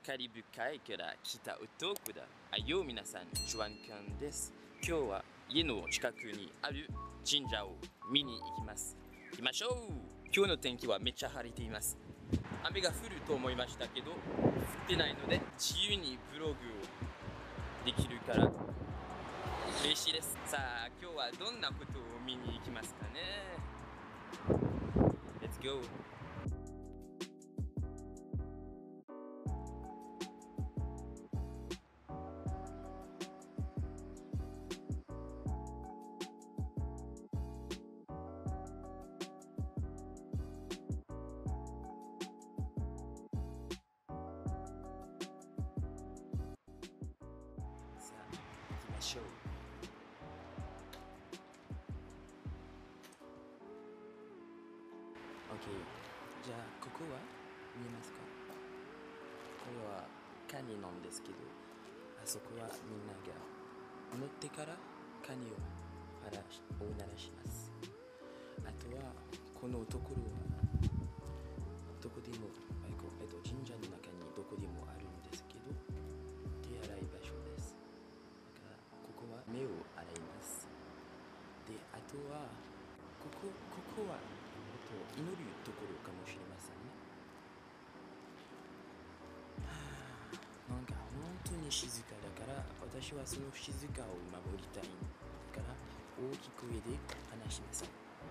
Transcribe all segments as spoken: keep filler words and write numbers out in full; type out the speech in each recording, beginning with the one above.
カリブ海から来た男だ。あよ皆さん、ジュアンカンです。今日は家の近くにある神社を見に行きます。行きましょう。今日の天気はめっちゃ晴れています。雨が降ると思いましたけど、降ってないので自由にブログをできるから嬉しいです。さあ、今日はどんなことを見に行きますかね。Let's go! さあ、行きましょう。OK。じゃあ、ここは見えますか？これはカニなんですけど、あそこはみんなが乗ってからカニを鳴らしを鳴らします。あとは、このところはどこでも、えっと、えっと、神社の中にどこでもあるんですけど、手洗い場所です。だから、ここは目を洗います。で、あとは、ここ、ここは、えっと、祈るところかもしれませんね。なんか本当に静かだから、私はその静かを守りたい。だから大きい声で話します。で、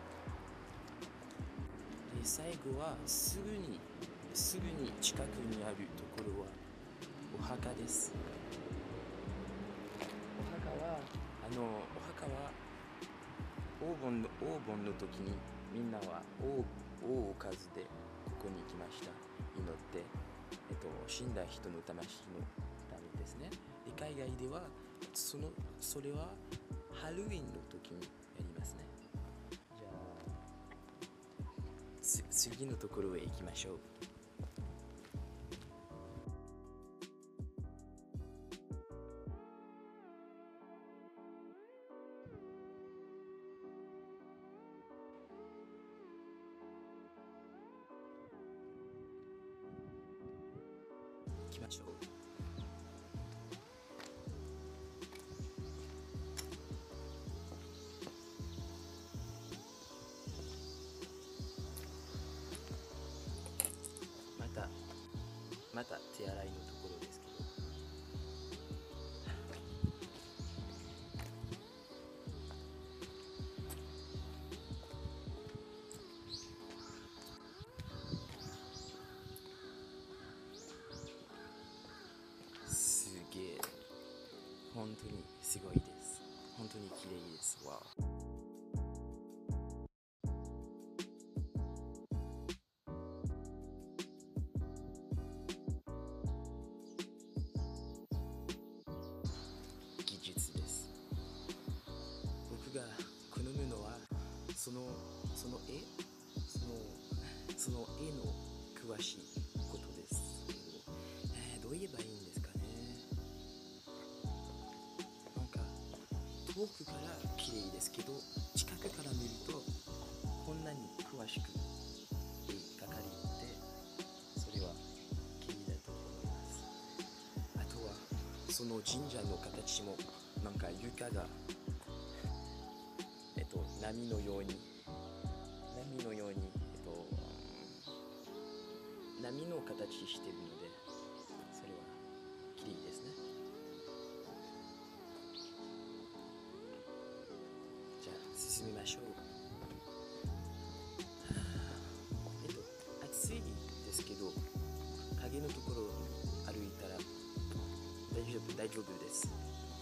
最後はすぐに、すぐに近くにあるところはお墓です。お墓は、あの、お墓は黄金の、黄金の時にみんなは大、大数でここに来ました。祈って。えっと、死んだ人の魂のためですね。で、海外ではそのそれはハロウィンの時にやりますね。じゃあつ次のところへ行きましょう。行きましょう。またまた手洗いのところですけど、すげえ、本当にすごいです。本当に綺麗です。わお。技術です。僕が好むのはそのその絵そのその絵の詳しいことですけど、えー、どう言えばいいんですかね。なんか遠くから綺麗ですけど、近くから見るとこんなに詳しく絵描かれて、それは綺麗だと思います。あとはその神社の形もなんか床がえっと波のように波のようにえっと波の形してるので、それは綺麗ですね。じゃあ進みましょう。えっと暑いですけど、影のところを歩いたら大丈夫大丈夫です。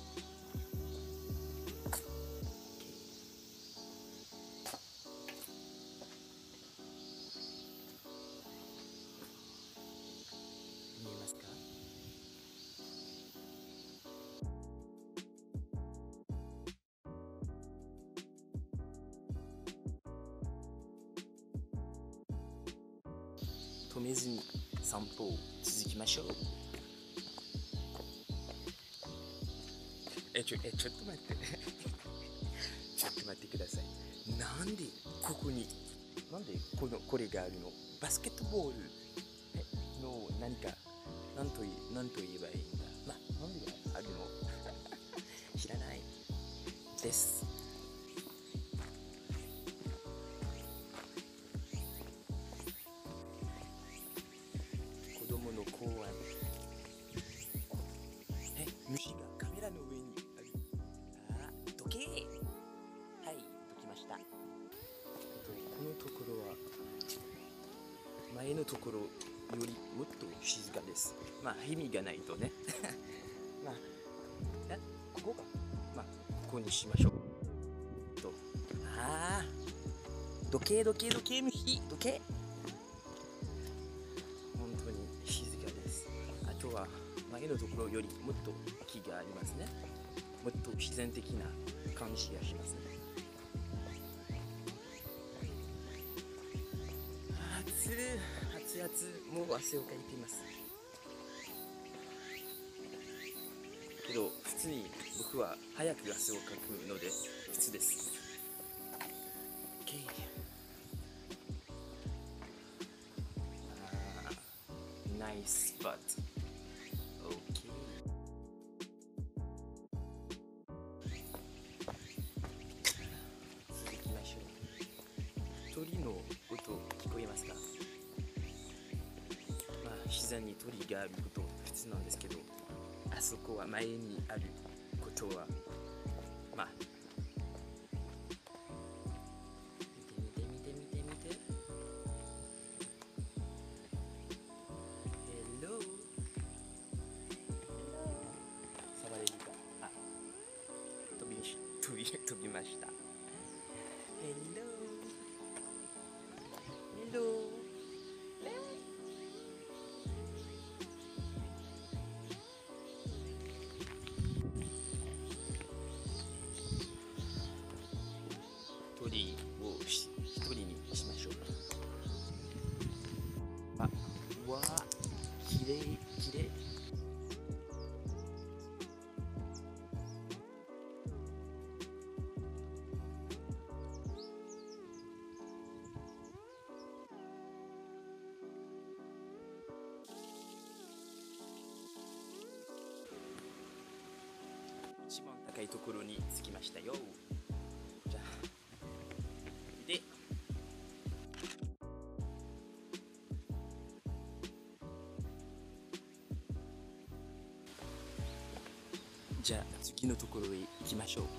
見えますか？止めずに散歩を続きましょう。え、ちょ、え、ちょっと待って。ちょっと待ってください。なんでここに、なんでこの、これがあるの？バスケットボールの何かなんといなんと言えばいいんだ。まあなんであるの知らないです。子供の公園。え、虫がカメラの上にある。あ、時計。はい、解きました。えっとこのところは前のところよりもっと静かです。まあ意味がないとね。まあ、え、ここか。まあここにしましょう。と、ああ、時計時計時計虫時計。本当に静かです。あとは前のところよりもっと木がありますね。もっと自然的な感じがしますね。熱々熱々、もう汗をかいています。けど普通に僕は早く汗をかくので普通です。OK。あー、ナイススポット。OK。続きましょう。鳥の音聞こえますか？まあ自然に鳥があること普通なんですけど、あそこは前にあることはまあ見て見て見て見て見て。Hello。触れるか。あ、飛び飛び飛びました。Hello。Hello。鳥を一人にしましょう。あ、わあ、きれいきれい。一番高いところに着きましたよ。じゃあでじゃあ次のところへ行きましょう。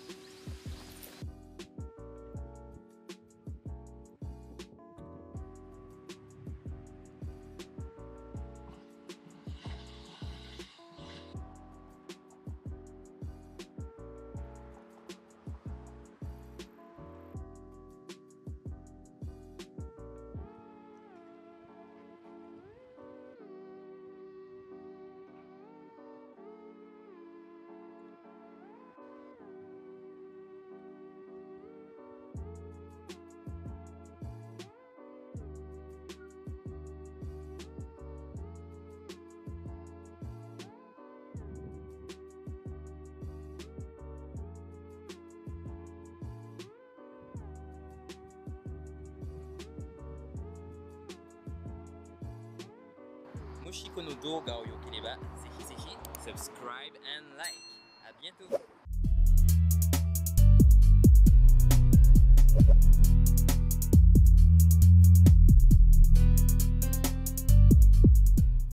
もしこの動画を良ければぜひぜひ Subscribe and Like。あ、bientôt。